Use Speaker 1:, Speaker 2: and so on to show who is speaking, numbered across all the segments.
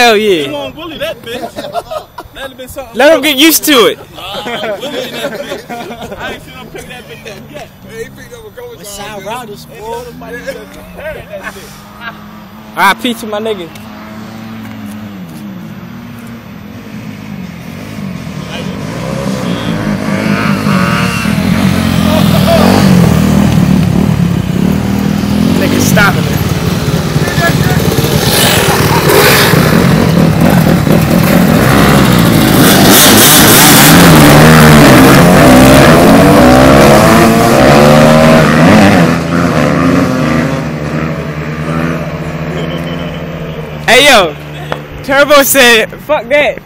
Speaker 1: hell yeah.
Speaker 2: You won't bully that bitch. That'd been something.
Speaker 1: Let him get used to it.
Speaker 2: Bullying that bitch. I ain't seen him pick that bitch up yet.
Speaker 3: Hey, he picked up a couple times.
Speaker 4: Side riders, boy.
Speaker 1: Alright, peace to my nigga. Nigga stopping it. Hey yo, Turbo said, fuck that.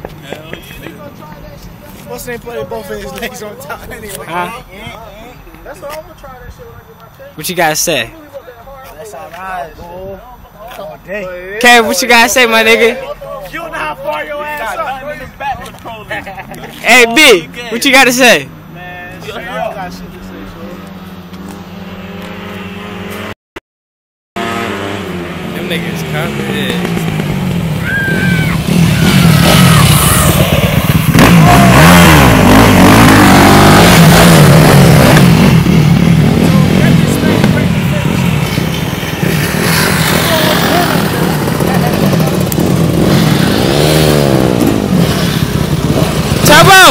Speaker 4: What's the name? Play both of his legs on top anyway.
Speaker 1: Huh?
Speaker 4: That's what I'm gonna try that shit when I get my check.
Speaker 1: What you gotta say?
Speaker 4: That's alright, boy.
Speaker 1: Kev, what you gotta say, my nigga?
Speaker 4: You know how far your ass up.
Speaker 1: Hey B, what you gotta say?
Speaker 4: Man, shit, I don't got shit to say, shit.
Speaker 1: Them niggas coming. Turbo!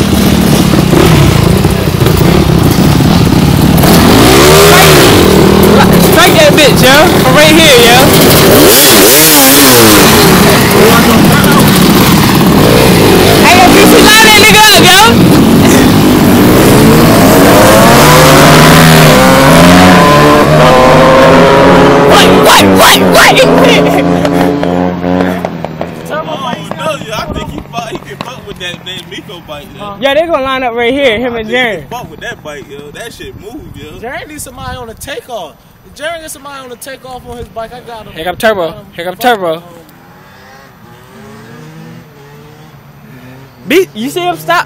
Speaker 1: Strike that bitch, yo. From right here, yo. Hey, yo, BC, line that nigga up, yo. What? Yeah, they gonna line up right here, him and Jaren.
Speaker 2: Fuck with that bike, yo. That shit move, yo.
Speaker 4: Jaren needs somebody on the takeoff. If Jaren gets somebody on the takeoff on his bike, I got him.
Speaker 1: Here come Turbo. Here come Turbo. B, you see him stop?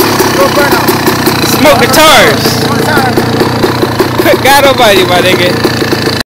Speaker 1: Smoke guitars. Quick, got nobody, my nigga.